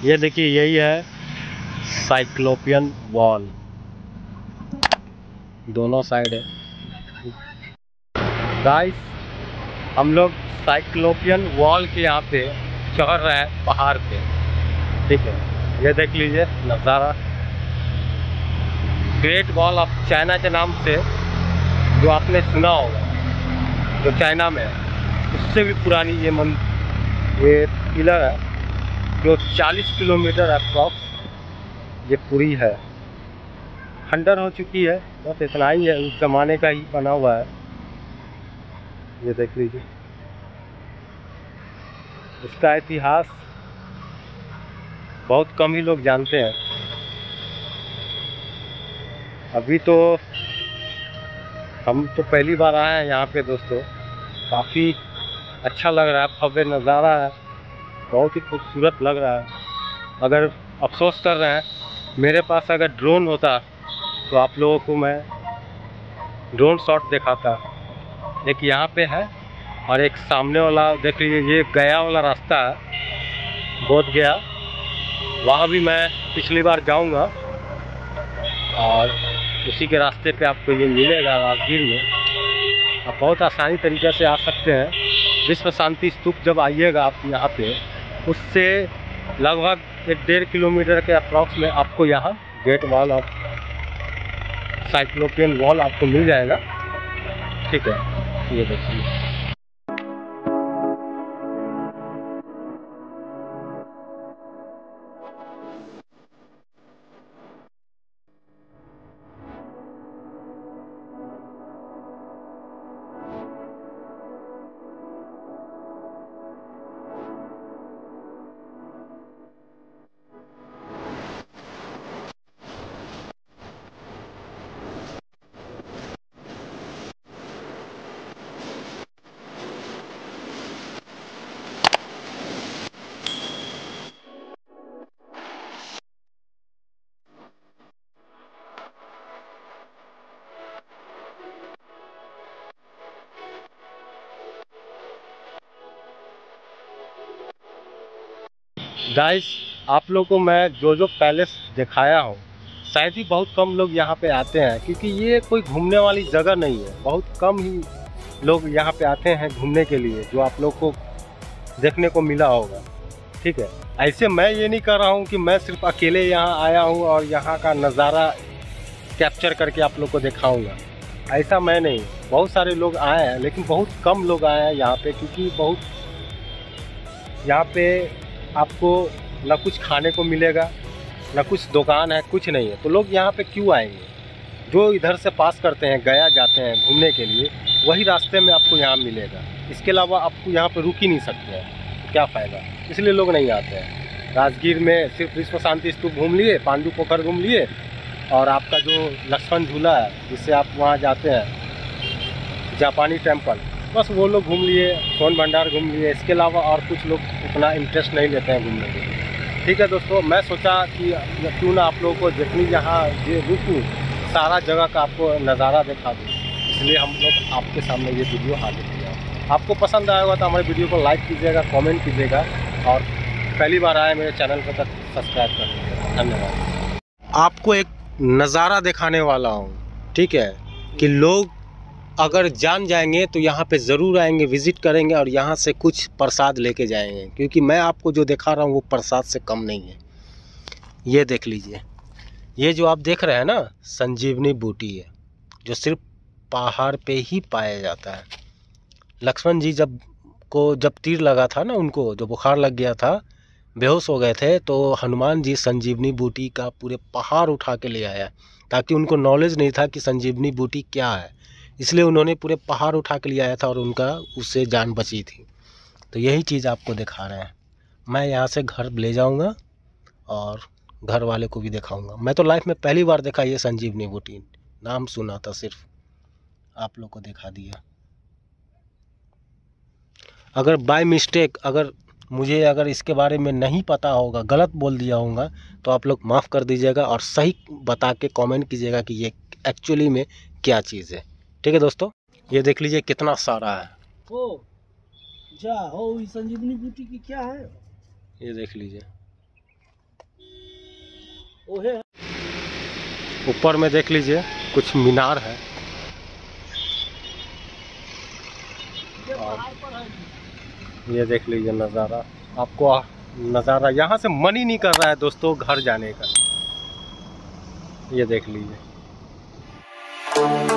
ये देखिए, यही है साइक्लोपियन वॉल, दोनों साइड है। गाइस, हम लोग साइक्लोपियन वॉल के यहाँ पे चढ़ रहे हैं पहाड़ पे, ठीक है। ये देख लीजिए नज़ारा, ग्रेट वॉल ऑफ चाइना के नाम से जो आपने सुना होगा, जो चाइना में है, उससे भी पुरानी ये पिलर है जो 40 किलोमीटर अप्रॉक्स ये पूरी है, खंडर हो चुकी है, बस इतना ही है, उस ज़माने का ही बना हुआ है। ये देख लीजिए, इसका इतिहास बहुत कम ही लोग जानते हैं। अभी तो हम तो पहली बार आए हैं यहाँ पे दोस्तों, काफ़ी अच्छा लग रहा है, भव्य नज़ारा है, बहुत ही खूबसूरत लग रहा है। अगर अफसोस कर रहे हैं, मेरे पास अगर ड्रोन होता तो आप लोगों को मैं ड्रोन शॉट दिखाता। एक यहाँ पे है और एक सामने वाला देख लीजिए, ये गया वाला रास्ता है, बोध गया, वहाँ भी मैं पिछली बार जाऊँगा और उसी के रास्ते पे आपको ये मिलेगा राजगीर में। आप बहुत आसानी तरीके से आ सकते हैं। विश्व शांति स्तूप जब आइएगा आप यहाँ पे, उससे लगभग 1.5 किलोमीटर के अप्रॉक्स में आपको यहाँ great wall of cyclopean wall आपको मिल जाएगा, ठीक है। ये देखिए, गाइस, आप लोगों को मैं जो पैलेस दिखाया हूँ, शायद ही बहुत कम लोग यहाँ पे आते हैं, क्योंकि ये कोई घूमने वाली जगह नहीं है। बहुत कम ही लोग यहाँ पे आते हैं घूमने के लिए, जो आप लोग को देखने को मिला होगा, ठीक है। ऐसे मैं ये नहीं कर रहा हूँ कि मैं सिर्फ अकेले यहाँ आया हूँ और यहाँ का नज़ारा कैप्चर करके आप लोग को दिखाऊँगा, ऐसा मैं नहीं। बहुत सारे लोग आए हैं, लेकिन बहुत कम लोग आए हैं यहाँ पे, क्योंकि बहुत यहाँ पे आपको ना कुछ खाने को मिलेगा, ना कुछ दुकान है, कुछ नहीं है, तो लोग यहाँ पे क्यों आएंगे। जो इधर से पास करते हैं, गया जाते हैं घूमने के लिए, वही रास्ते में आपको यहाँ मिलेगा। इसके अलावा आपको यहाँ पे रुक ही नहीं सकते हैं, तो क्या फ़ायदा, इसलिए लोग नहीं आते हैं। राजगीर में सिर्फ विश्व शांति स्तूप घूम लिए, पांडु पोखर घूम लिए, और आपका जो लक्ष्मण झूला है जिससे आप वहाँ जाते हैं, जापानी टेम्पल, बस वो लोग घूम लिए, सोन भंडार घूम लिए। इसके अलावा और कुछ लोग उतना इंटरेस्ट नहीं लेते हैं घूमने के लिए, ठीक है दोस्तों। मैं सोचा कि क्यों ना आप लोगों को जितनी यहाँ रुकूँ, सारा जगह का आपको नज़ारा दिखा दूँ, इसलिए हम लोग आपके सामने ये वीडियो हाजिर किया। आपको पसंद आया होगा तो हमारे वीडियो को लाइक कीजिएगा, कमेंट कीजिएगा, और पहली बार आए मेरे चैनल को तक सब्सक्राइब कर लीजिएगा। धन्यवाद। आपको एक नज़ारा दिखाने वाला हूँ, ठीक है, कि लोग अगर जान जाएंगे तो यहाँ पे ज़रूर आएंगे, विज़िट करेंगे और यहाँ से कुछ प्रसाद लेके जाएंगे, क्योंकि मैं आपको जो दिखा रहा हूँ वो प्रसाद से कम नहीं है। ये देख लीजिए, ये जो आप देख रहे हैं ना, संजीवनी बूटी है, जो सिर्फ पहाड़ पे ही पाया जाता है। लक्ष्मण जी जब तीर लगा था ना, उनको जो बुखार लग गया था, बेहोश हो गए थे, तो हनुमान जी संजीवनी बूटी का पूरे पहाड़ उठा के ले आया, ताकि उनको नॉलेज नहीं था कि संजीवनी बूटी क्या है, इसलिए उन्होंने पूरे पहाड़ उठा के ले आया था और उनका उससे जान बची थी। तो यही चीज़ आपको दिखा रहे हैं। मैं यहाँ से घर ले जाऊँगा और घर वाले को भी दिखाऊँगा। मैं तो लाइफ में पहली बार देखा ये संजीवनी बूटी, नाम सुना था सिर्फ, आप लोग को दिखा दिया। अगर बाय मिस्टेक अगर इसके बारे में नहीं पता होगा, गलत बोल दिया होगा, तो आप लोग माफ़ कर दीजिएगा और सही बता के कमेंट कीजिएगा कि ये एक्चुअली में क्या चीज़ है, ठीक है दोस्तों। ये देख लीजिए कितना सारा है। संजीवनी बूटी की क्या है, ये देख लीजिए, ऊपर में देख लीजिए कुछ मीनार है। ये देख लीजिए नज़ारा, आपको नज़ारा यहाँ से मन ही नहीं कर रहा है दोस्तों घर जाने का। ये देख लीजिए।